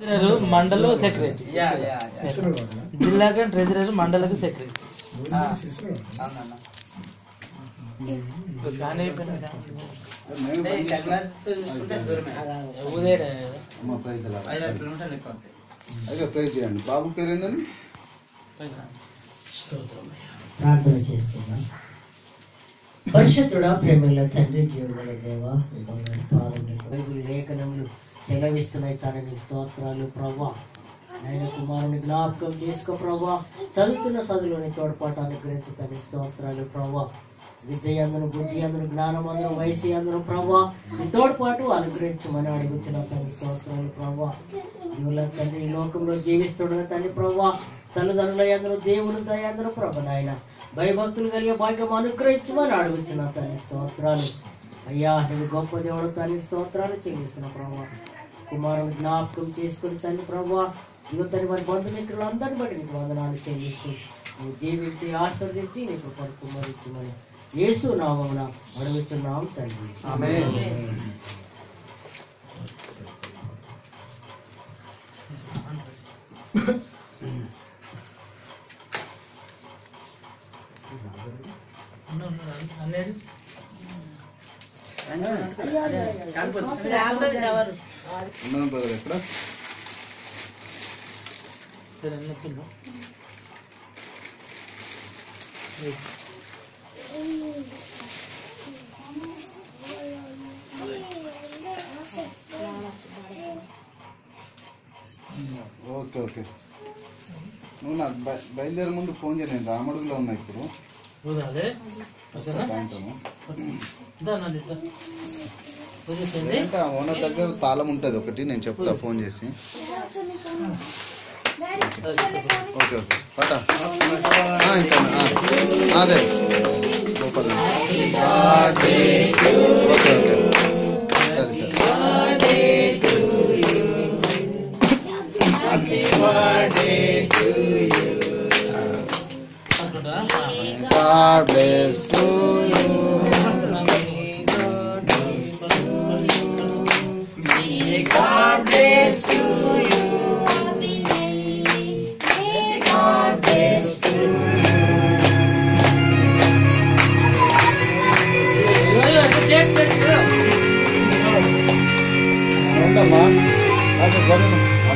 మండల సెక్రటరీ జిల్లాకు treasurer మండలకు secretary బాబు పేరు ఏందండి? ప్రార్థన చేస్తున్నాం. పరిశుద్ధుడా, ప్రేమల తండ్రి, జీవుల దేవా, బైబిల్ లేఖనములు సెలవిస్తున్నాయి తండ్రి. స్తోత్రాలు ప్రభా. ఆయన కుమారుని జ్ఞాపకం చేసుకో ప్రభా. చదువుతున్న చదువులోని తోడ్పాటు అనుగ్రహించు తండ్రి. స్తోత్రాలు ప్రభా. విద్య అందరూ, బుద్ధి అందరూ, జ్ఞానం అందరూ, వయసు అందరూ ప్రభా ఈ తోడ్పాటు అనుగ్రహించమని అడుగుతున్న తండ్రి. స్తోత్రాలు ప్రభా. దేవుల తండ్రి ఈ లోకంలో జీవిస్తున్న తండ్రి ప్రభా. తల్లిదండ్రుల అందరూ, దేవుని దయందరూ ప్రభు నాయన భయభక్తులు కలిగే భాగ్యం అనుగ్రహించమని అడుగుతున్న తండ్రి. స్తోత్రాలు అయ్యా. నువ్వు గొప్ప దేవుడు తండ్రి. స్తోత్రాలు చెల్లిస్తున్న ప్రభా. కుమారుని జ్ఞాపకం చేసుకుని తండ్రి ప్రభా. యువతని వారి బంధుమిత్రులు అందరిని బట్టి నీకు వందనాలు చెల్లిస్తూ నువ్వు దీవించి ఆశీర్వదించి నీకు కుమారించమని యేసు నామమున అడుగుతున్నాం తండ్రి. ఆమేన్. Okay okay. నువ్వు నాకు బయలుదేరే ముందు ఫోన్ చేయ. నేను రామడుగులో ఉన్నా ఇప్పుడు. సాయంత్రం ఓనర్ దగ్గర తాళం ఉంటుంది ఒకటి, నేను చెప్తా ఫోన్ చేసి. ఓకే ఓకే పటా ఇంకా అదే లోపల. ఓకే ఓకే సరే సరే. God bless to you. May God bless to you. May God bless to you. Rondama, aja jalan.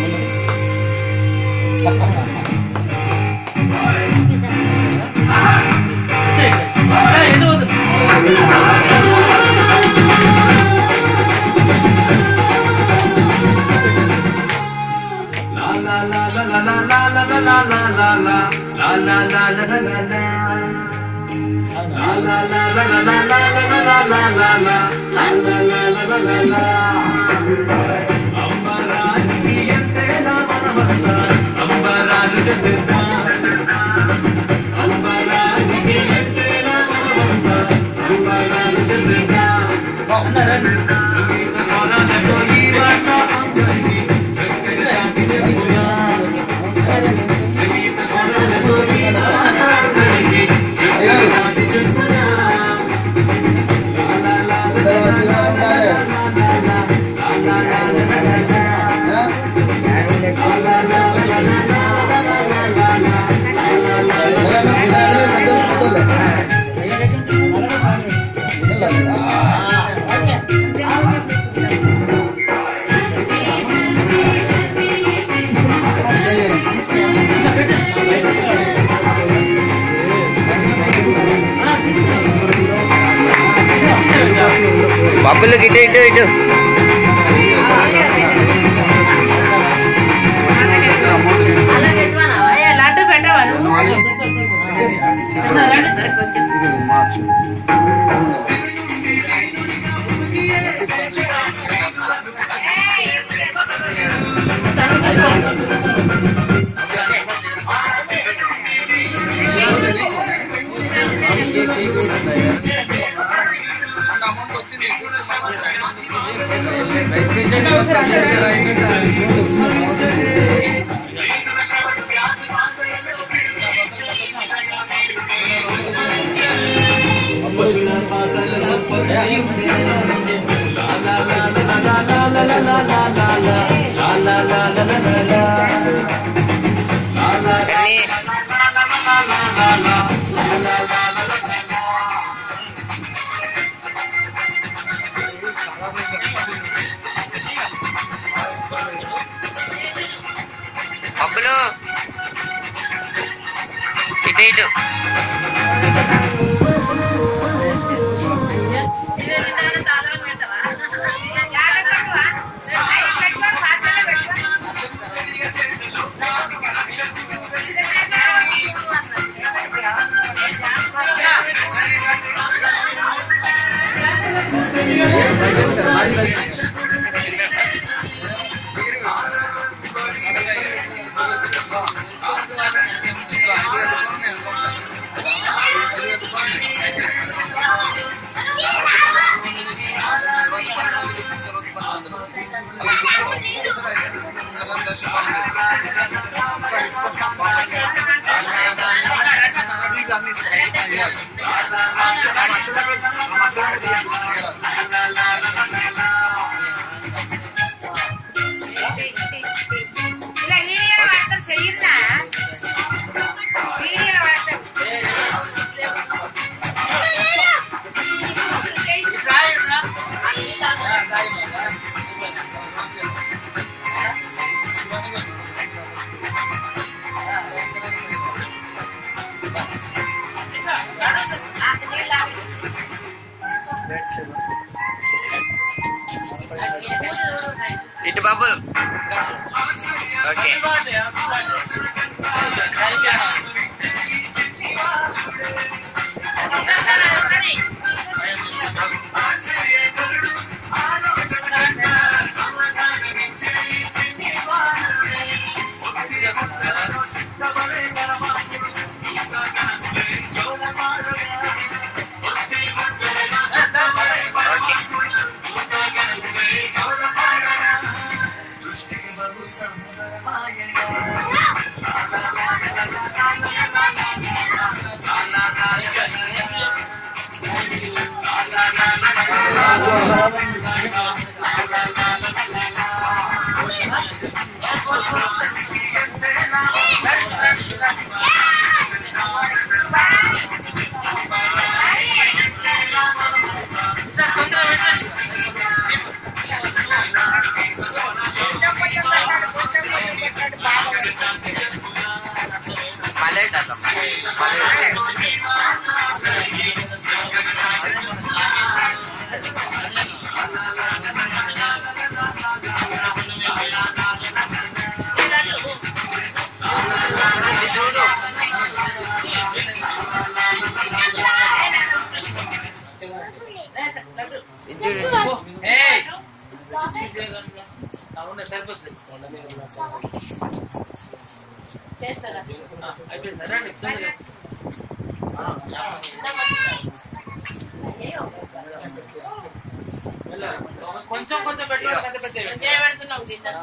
Bapak gitu itu. La la la la la la la la la la la la la la la Sunny పప్పులు ఇటు ఇటు ఇటు బాబులు okay కొంచెం కొంచెం పెట్టుకోవాలి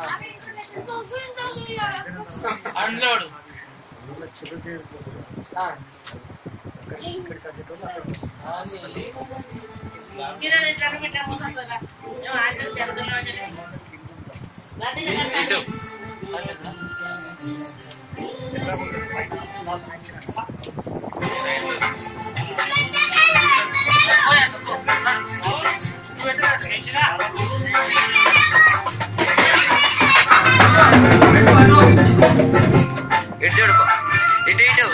unload ఇటు చూడు ఇటు ఇటు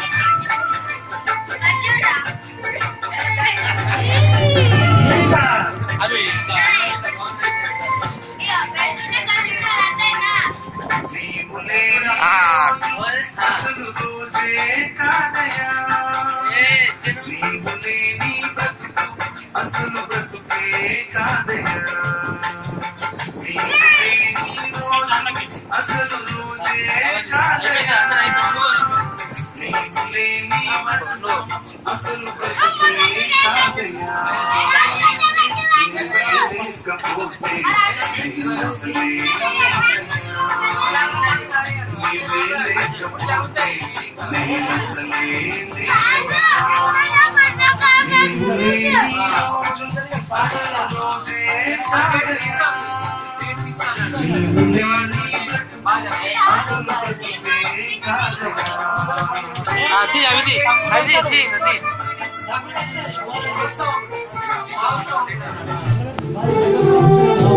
అసలు బ్రతుకే కాదయా అసలు రోజే కాదయా నీవు లేని అసలు బ్రతుకే కాదయా లేకపోతే అసలే నీవే లేకపోతే నేను అసలే అసలు బ్రతుకే కాదయా. అది అవి అది